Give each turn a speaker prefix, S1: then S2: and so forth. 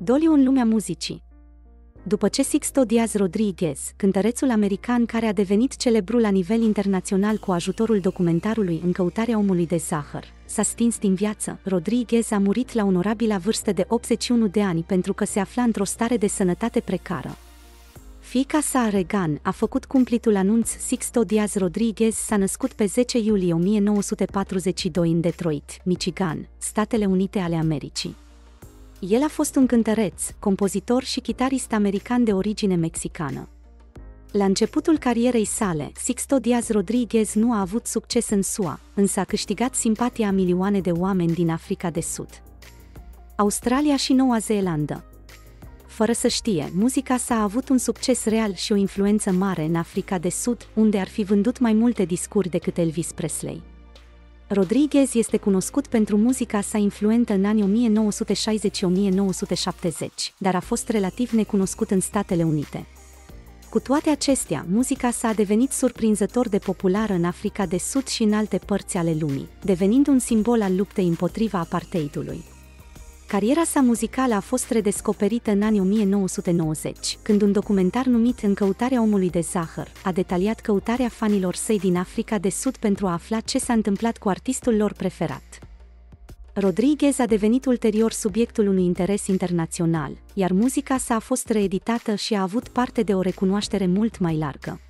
S1: Doliu în lumea muzicii. După ce Sixto Díaz Rodríguez, cântărețul american care a devenit celebru la nivel internațional cu ajutorul documentarului În căutarea omului de zahăr, s-a stins din viață, Rodríguez a murit la onorabilă vârstă de 81 de ani pentru că se afla într-o stare de sănătate precară. Fiica sa, Regan, a făcut cumplitul anunț. Sixto Díaz Rodríguez s-a născut pe 10 iulie 1942 în Detroit, Michigan, Statele Unite ale Americii. El a fost un cântăreț, compozitor și chitarist american de origine mexicană. La începutul carierei sale, Sixto Díaz Rodríguez nu a avut succes în SUA, însă a câștigat simpatia a milioane de oameni din Africa de Sud, Australia și Noua Zeelandă. Fără să știe, muzica sa a avut un succes real și o influență mare în Africa de Sud, unde ar fi vândut mai multe discuri decât Elvis Presley. Rodríguez este cunoscut pentru muzica sa influentă în anii 1960-1970, dar a fost relativ necunoscut în Statele Unite. Cu toate acestea, muzica sa a devenit surprinzător de populară în Africa de Sud și în alte părți ale lumii, devenind un simbol al luptei împotriva apartheidului. Cariera sa muzicală a fost redescoperită în anii 1990, când un documentar numit În căutarea omului de zahăr a detaliat căutarea fanilor săi din Africa de Sud pentru a afla ce s-a întâmplat cu artistul lor preferat. Rodríguez a devenit ulterior subiectul unui interes internațional, iar muzica sa a fost reeditată și a avut parte de o recunoaștere mult mai largă.